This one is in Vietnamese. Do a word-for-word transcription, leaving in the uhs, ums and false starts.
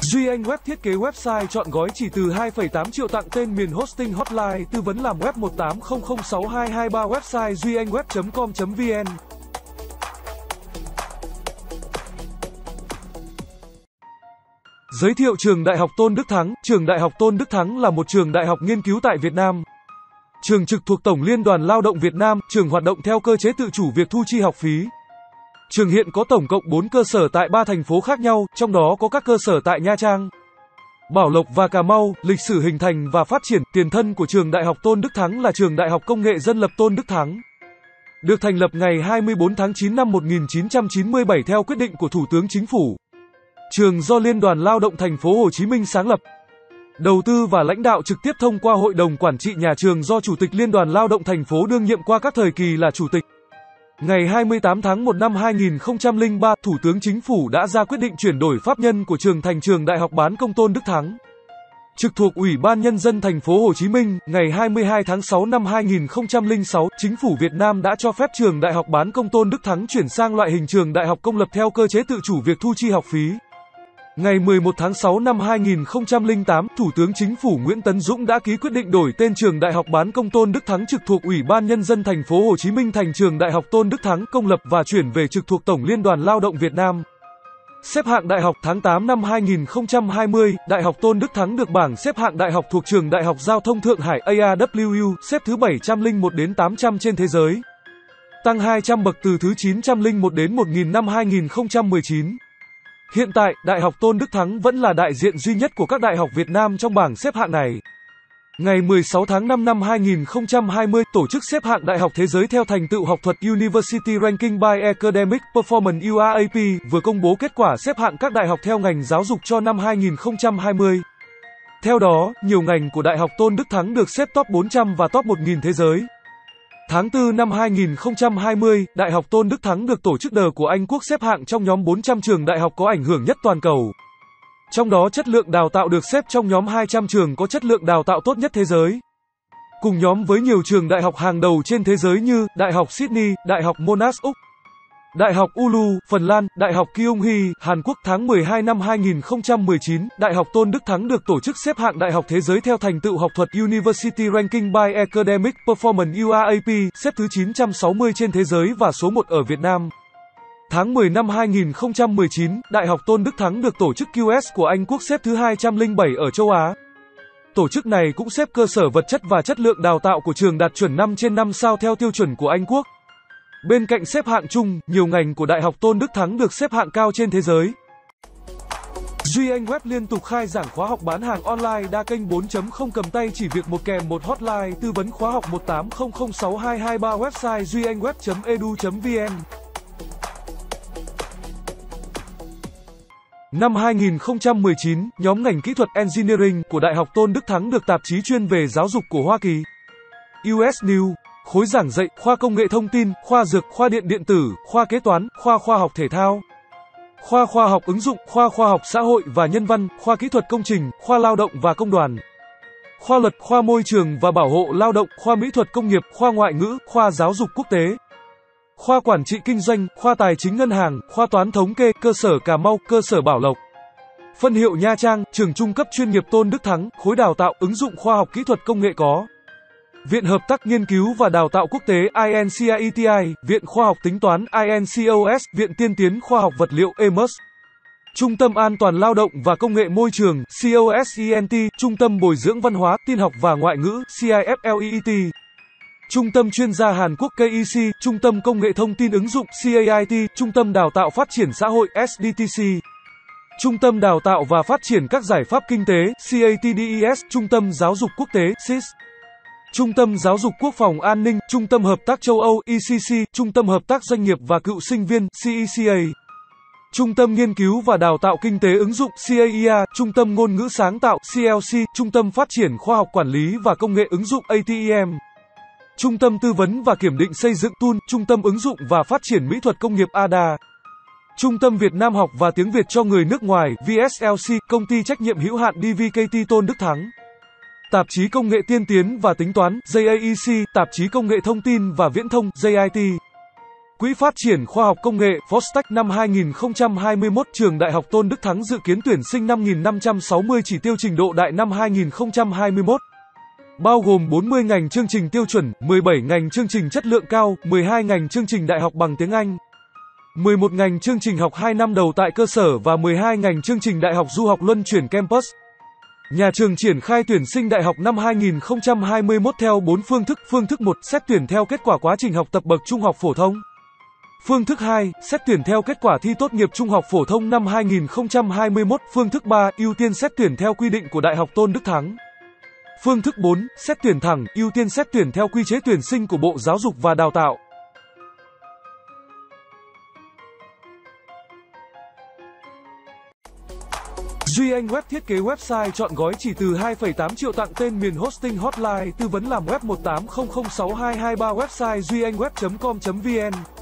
Duy Anh Web thiết kế website chọn gói chỉ từ hai phẩy tám triệu tặng tên miền hosting hotline tư vấn làm web một tám không không sáu hai hai ba website duy anh web chấm com chấm vn. Giới thiệu trường Đại học Tôn Đức Thắng. Trường Đại học Tôn Đức Thắng là một trường đại học nghiên cứu tại Việt Nam. Trường trực thuộc Tổng Liên đoàn Lao động Việt Nam, trường hoạt động theo cơ chế tự chủ việc thu chi học phí. Trường hiện có tổng cộng bốn cơ sở tại ba thành phố khác nhau, trong đó có các cơ sở tại Nha Trang, Bảo Lộc và Cà Mau. Lịch sử hình thành và phát triển. Tiền thân của trường Đại học Tôn Đức Thắng là trường Đại học Công nghệ Dân lập Tôn Đức Thắng. Được thành lập ngày hai mươi tư tháng chín năm một nghìn chín trăm chín mươi bảy theo quyết định của Thủ tướng Chính phủ. Trường do Liên đoàn Lao động Thành phố Hồ Chí Minh sáng lập. Đầu tư và lãnh đạo trực tiếp thông qua Hội đồng Quản trị nhà trường do Chủ tịch Liên đoàn Lao động thành phố đương nhiệm qua các thời kỳ là Chủ tịch. Ngày hai mươi tám tháng một năm hai nghìn không trăm lẻ ba, Thủ tướng Chính phủ đã ra quyết định chuyển đổi pháp nhân của trường thành trường Đại học Bán công Tôn Đức Thắng. Trực thuộc Ủy ban Nhân dân thành phố Hồ Chí Minh, ngày hai mươi hai tháng sáu năm hai nghìn không trăm lẻ sáu, Chính phủ Việt Nam đã cho phép trường Đại học Bán công Tôn Đức Thắng chuyển sang loại hình trường đại học công lập theo cơ chế tự chủ việc thu chi học phí. Ngày mười một tháng sáu năm hai nghìn không trăm lẻ tám, Thủ tướng Chính phủ Nguyễn Tấn Dũng đã ký quyết định đổi tên trường Đại học Bán công Tôn Đức Thắng trực thuộc Ủy ban Nhân dân thành phố Hồ Chí Minh thành trường Đại học Tôn Đức Thắng công lập và chuyển về trực thuộc Tổng Liên đoàn Lao động Việt Nam. Xếp hạng đại học. Tháng tám năm hai nghìn không trăm hai mươi, Đại học Tôn Đức Thắng được bảng xếp hạng đại học thuộc trường Đại học Giao thông Thượng Hải A A W U, xếp thứ bảy trăm lẻ một đến tám trăm trên thế giới. Tăng hai trăm bậc từ thứ chín trăm lẻ một đến một nghìn năm hai nghìn không trăm mười chín. Hiện tại, Đại học Tôn Đức Thắng vẫn là đại diện duy nhất của các đại học Việt Nam trong bảng xếp hạng này. Ngày mười sáu tháng năm năm hai nghìn không trăm hai mươi, tổ chức xếp hạng đại học thế giới theo thành tựu học thuật University Ranking by Academic Performance U R A P vừa công bố kết quả xếp hạng các đại học theo ngành giáo dục cho năm hai nghìn không trăm hai mươi. Theo đó, nhiều ngành của Đại học Tôn Đức Thắng được xếp top bốn trăm và top một nghìn thế giới. Tháng tư năm hai nghìn không trăm hai mươi, Đại học Tôn Đức Thắng được tổ chức đờ của Anh Quốc xếp hạng trong nhóm bốn trăm trường đại học có ảnh hưởng nhất toàn cầu. Trong đó chất lượng đào tạo được xếp trong nhóm hai trăm trường có chất lượng đào tạo tốt nhất thế giới. Cùng nhóm với nhiều trường đại học hàng đầu trên thế giới như Đại học Sydney, Đại học Monash Úc, Đại học Oulu, Phần Lan, Đại học Kyunghee, Hàn Quốc. Tháng mười hai năm hai nghìn không trăm mười chín, Đại học Tôn Đức Thắng được tổ chức xếp hạng đại học thế giới theo thành tựu học thuật University Ranking by Academic Performance U R A P, xếp thứ chín trăm sáu mươi trên thế giới và số một ở Việt Nam. Tháng mười năm hai nghìn không trăm mười chín, Đại học Tôn Đức Thắng được tổ chức Q S của Anh Quốc xếp thứ hai trăm lẻ bảy ở châu Á. Tổ chức này cũng xếp cơ sở vật chất và chất lượng đào tạo của trường đạt chuẩn năm trên năm sao theo tiêu chuẩn của Anh Quốc. Bên cạnh xếp hạng chung, nhiều ngành của Đại học Tôn Đức Thắng được xếp hạng cao trên thế giới. Duy Anh Web liên tục khai giảng khóa học bán hàng online đa kênh bốn chấm không cầm tay chỉ việc một kèm một hotline tư vấn khóa học một tám không không sáu hai hai ba website duy anh web chấm e d u chấm v n. Năm hai nghìn không trăm mười chín, nhóm ngành kỹ thuật Engineering của Đại học Tôn Đức Thắng được tạp chí chuyên về giáo dục của Hoa Kỳ U S News, khối giảng dạy, khoa công nghệ thông tin, khoa dược, khoa điện điện tử, khoa kế toán, khoa khoa học thể thao, khoa khoa học ứng dụng, khoa khoa học xã hội và nhân văn, khoa kỹ thuật công trình, khoa lao động và công đoàn, khoa luật, khoa môi trường và bảo hộ lao động, khoa mỹ thuật công nghiệp, khoa ngoại ngữ, khoa giáo dục quốc tế, khoa quản trị kinh doanh, khoa tài chính ngân hàng, khoa toán thống kê, cơ sở Cà Mau, cơ sở Bảo Lộc, phân hiệu Nha Trang, trường trung cấp chuyên nghiệp Tôn Đức Thắng, khối đào tạo ứng dụng khoa học kỹ thuật công nghệ có Viện Hợp tác Nghiên cứu và Đào tạo Quốc tế I N C I E T I, Viện Khoa học Tính toán I N C O S, Viện Tiên tiến Khoa học Vật liệu E M U S, Trung tâm An toàn Lao động và Công nghệ Môi trường C O S E N T, Trung tâm Bồi dưỡng Văn hóa, Tin học và Ngoại ngữ C I F L E E T, Trung tâm Chuyên gia Hàn Quốc K E C, Trung tâm Công nghệ Thông tin ứng dụng C A I T, Trung tâm Đào tạo Phát triển xã hội S D T C, Trung tâm Đào tạo và Phát triển các giải pháp kinh tế C A T D E S, Trung tâm Giáo dục Quốc tế S I S, Trung tâm Giáo dục Quốc phòng An ninh, Trung tâm Hợp tác Châu Âu E C C, Trung tâm Hợp tác Doanh nghiệp và Cựu sinh viên C E C A, Trung tâm Nghiên cứu và Đào tạo Kinh tế ứng dụng C A E A, Trung tâm Ngôn ngữ sáng tạo C L C, Trung tâm Phát triển Khoa học Quản lý và Công nghệ ứng dụng A T E M, Trung tâm Tư vấn và Kiểm định xây dựng T U N, Trung tâm Ứng dụng và Phát triển Mỹ thuật Công nghiệp A D A, Trung tâm Việt Nam học và tiếng Việt cho người nước ngoài V S L C, Công ty trách nhiệm hữu hạn D V K T Tôn Đức Thắng, Tạp chí Công nghệ tiên tiến và tính toán J A E C, Tạp chí Công nghệ thông tin và viễn thông J I T, Quỹ phát triển khoa học công nghệ Fostech năm hai nghìn không trăm hai mươi mốt, Trường Đại học Tôn Đức Thắng dự kiến tuyển sinh năm nghìn năm trăm sáu mươi chỉ tiêu trình độ đại năm hai nghìn không trăm hai mươi mốt. Bao gồm bốn mươi ngành chương trình tiêu chuẩn, mười bảy ngành chương trình chất lượng cao, mười hai ngành chương trình đại học bằng tiếng Anh, mười một ngành chương trình học hai năm đầu tại cơ sở và mười hai ngành chương trình đại học du học luân chuyển campus. Nhà trường triển khai tuyển sinh đại học năm hai nghìn không trăm hai mươi mốt theo bốn phương thức. Phương thức một, xét tuyển theo kết quả quá trình học tập bậc trung học phổ thông. Phương thức hai, xét tuyển theo kết quả thi tốt nghiệp trung học phổ thông năm hai nghìn không trăm hai mươi mốt. Phương thức ba, ưu tiên xét tuyển theo quy định của Đại học Tôn Đức Thắng. Phương thức bốn, xét tuyển thẳng, ưu tiên xét tuyển theo quy chế tuyển sinh của Bộ Giáo dục và Đào tạo. Duy Anh Web thiết kế website chọn gói chỉ từ hai phẩy tám triệu, tặng tên miền hosting hotline tư vấn làm web một tám không không sáu hai hai ba, website duy anh web chấm com chấm vn.